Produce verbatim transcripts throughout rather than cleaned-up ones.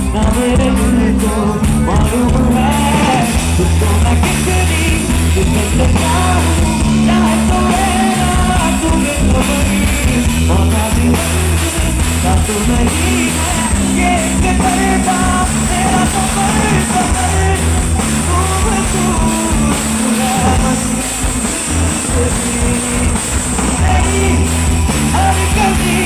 ना मेरे दिल को मालूम है तुझको मैं कितनी कितने चाहूं चाहे तो मेरा तुम्हें खबर होना भी ना तो नहीं है ये के करता मेरा तो कर कर तुम तू मैं बस नहीं हर कभी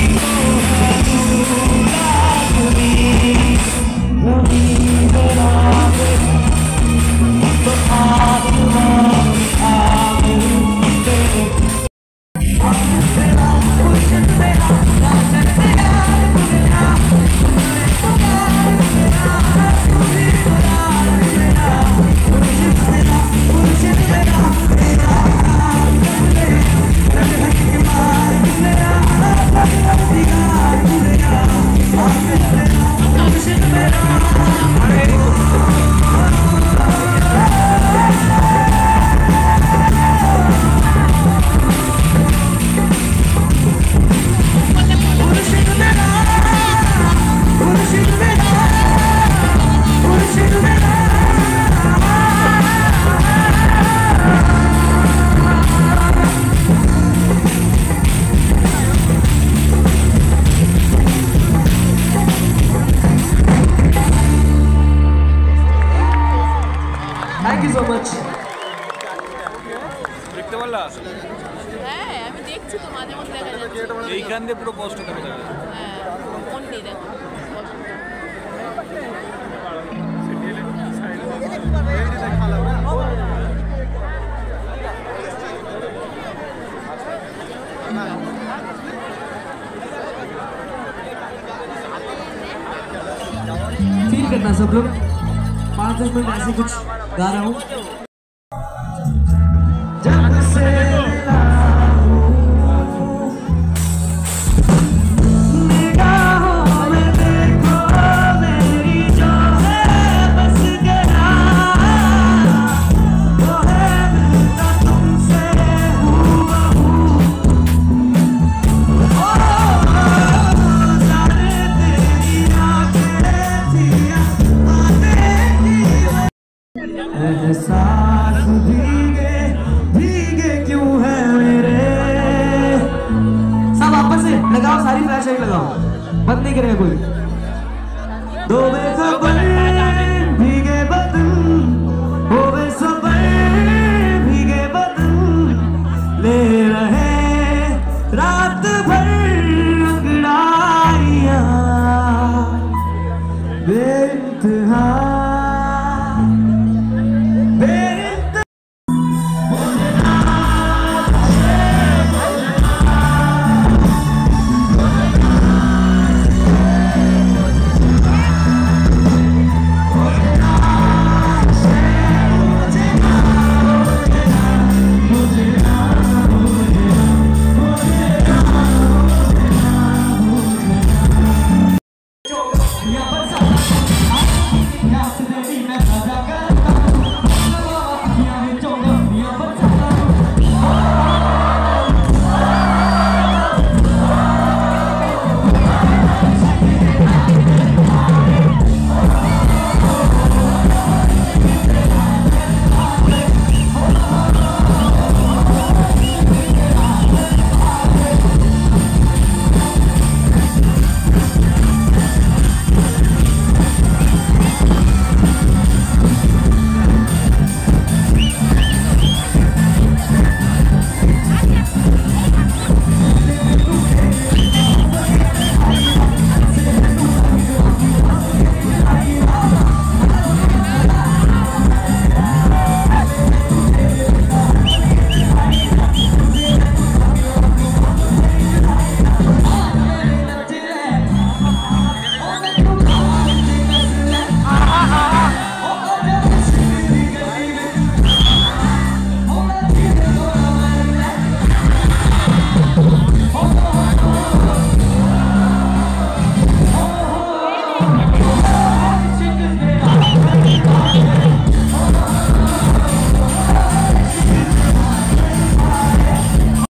Thank you so much. দেখতে পারলা? হ্যাঁ আমি দেখছি তো মাঝে মধ্যে দেখা যাচ্ছে। এইখান দিয়ে পুরো কষ্ট করে দেখা যায়। হ্যাঁ কোন দিয়ে দেখো। फील करना सब लोग पाँच दस मिनट ऐसे कुछ गा रहा हूँ जब से निगाहों में देखो मेरी जो है बस गया वो है मिलता तुमसे हूबहू ओ जाने तेरी आंखें थी एहसास भीगे भीगे क्यों है मेरे सब आपस से लगाओ सारी फ्लैश लाइट लगाओ बंद नहीं करेगा कोई दो बेखबर